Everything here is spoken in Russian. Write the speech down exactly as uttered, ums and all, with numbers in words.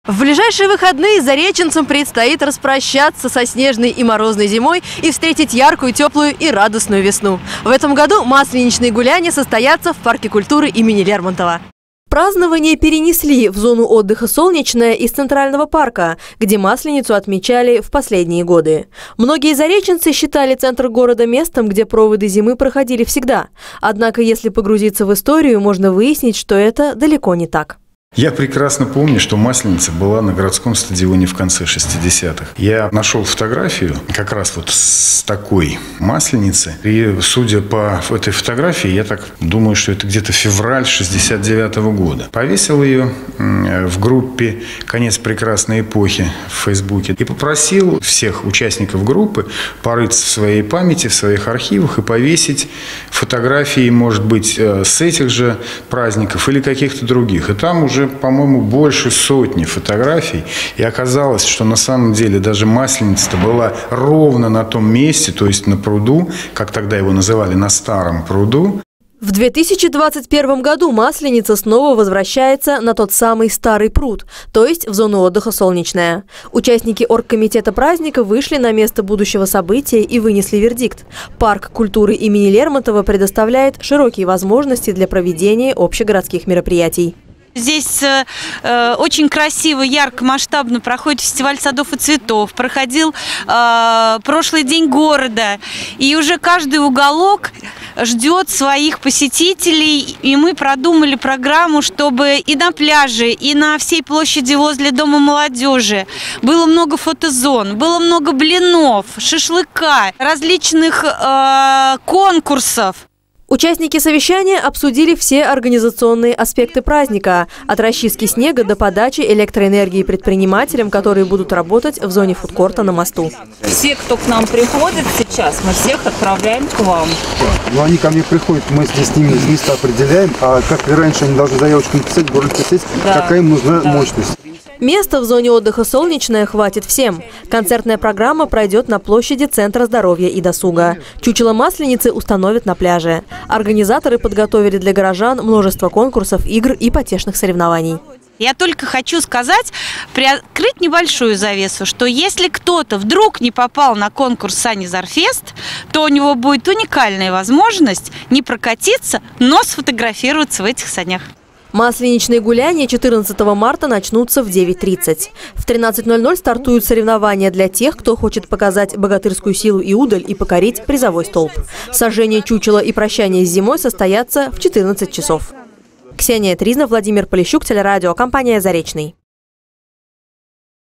В ближайшие выходные зареченцам предстоит распрощаться со снежной и морозной зимой и встретить яркую, теплую и радостную весну. В этом году масленичные гуляния состоятся в Парке культуры имени Лермонтова. Празднование перенесли в зону отдыха «Солнечная» из Центрального парка, где Масленицу отмечали в последние годы. Многие зареченцы считали центр города местом, где проводы зимы проходили всегда. Однако, если погрузиться в историю, можно выяснить, что это далеко не так. Я прекрасно помню, что Масленица была на городском стадионе в конце шестидесятых. Я нашел фотографию как раз вот с такой Масленицы. И, судя по этой фотографии, я так думаю, что это где-то февраль шестьдесят девятого года. Повесил ее в группе «Конец прекрасной эпохи» в Фейсбуке и попросил всех участников группы порыться в своей памяти, в своих архивах и повесить фотографии, может быть, с этих же праздников или каких-то других. И там уже, по-моему, больше сотни фотографий. И оказалось, что на самом деле даже Масленица-то была ровно на том месте, то есть на пруду, как тогда его называли, на старом пруду. В две тысячи двадцать первом году Масленица снова возвращается на тот самый старый пруд, то есть в зону отдыха «Солнечная». Участники оргкомитета праздника вышли на место будущего события и вынесли вердикт. Парк культуры имени Лермонтова предоставляет широкие возможности для проведения общегородских мероприятий. Здесь э, очень красиво, ярко, масштабно проходит фестиваль садов и цветов. Проходил э, прошлый день города. И уже каждый уголок ждет своих посетителей. И мы продумали программу, чтобы и на пляже, и на всей площади возле Дома молодежи было много фотозон, было много блинов, шашлыка, различных э, конкурсов. Участники совещания обсудили все организационные аспекты праздника, от расчистки снега до подачи электроэнергии предпринимателям, которые будут работать в зоне фудкорта на мосту. Все, кто к нам приходит сейчас, мы всех отправляем к вам. Ну, они ко мне приходят, мы здесь с ними места определяем, а как и раньше они должны заявочку написать, город писать, да, какая им нужна да. мощность. Места в зоне отдыха «Солнечная» хватит всем. Концертная программа пройдет на площади Центра здоровья и досуга. Чучело Масленицы установят на пляже. Организаторы подготовили для горожан множество конкурсов, игр и потешных соревнований. Я только хочу сказать, приоткрыть небольшую завесу, что если кто-то вдруг не попал на конкурс «Сани Зарфест», то у него будет уникальная возможность не прокатиться, но сфотографироваться в этих санях. Масленичные гуляния четырнадцатого марта начнутся в девять тридцать. В тринадцать ноль ноль стартуют соревнования для тех, кто хочет показать богатырскую силу и удаль и покорить призовой столб. Сожжение чучела и прощание с зимой состоятся в четырнадцать часов. Ксения Тризна, Владимир Полищук, телерадио, компания «Заречный».